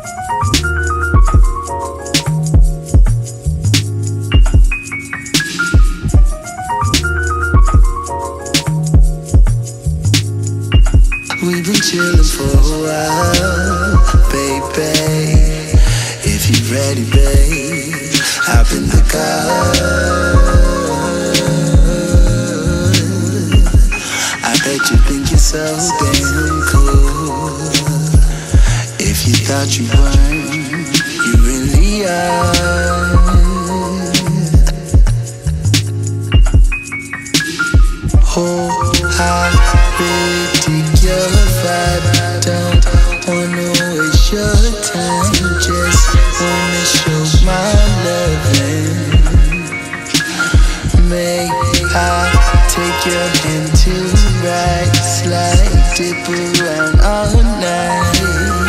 We've been chillin' for a while, baby. If you're ready, babe, hop in the car. I bet you think you're so damn cool. If you thought you weren't, you really are. Oh, I really dig your vibe. Don't wanna waste your time. Just wanna show my loving. May I take your hand to right, slide, dip around all night.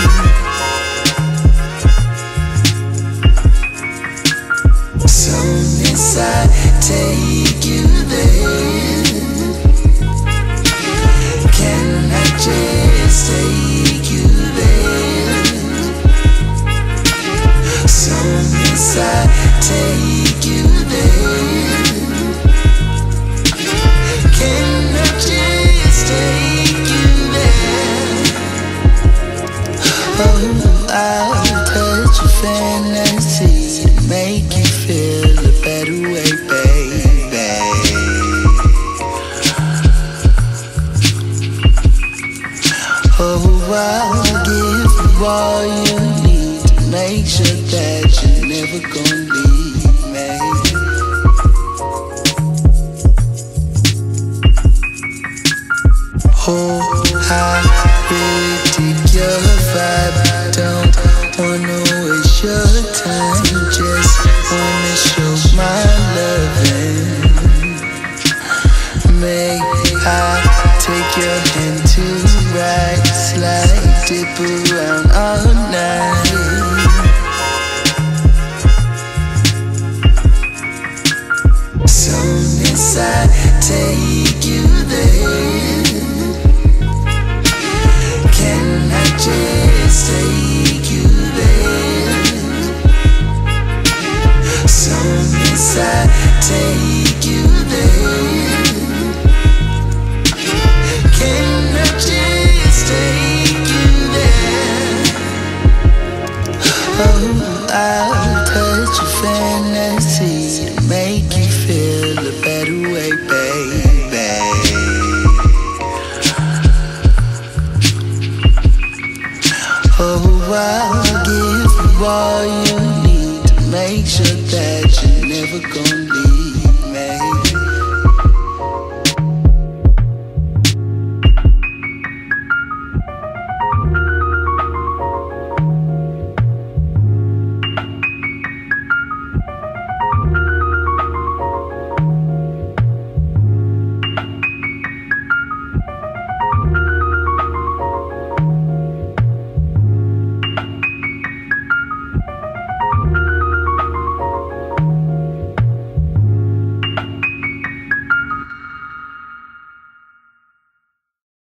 So inside, take you there. Can I just take you there? So inside, take you there. Can I just take you there? Oh, I'll touch your fantasy and make you feel a better way, baby. Oh, I'll give you all you need to make sure that you're never gonna leave me. Oh, I really dig your vibe. Don't wanna waste your time. Just wanna show my loving. May I take your hand to right, slide, dip around all night. So inside, take you there. Can I just take you there? So inside, take you there. Can I just take you there? Oh, I'll touch your fantasy to make you feel a better way, baby. Oh, I'll give you all you need to make sure that you're never gonna leave.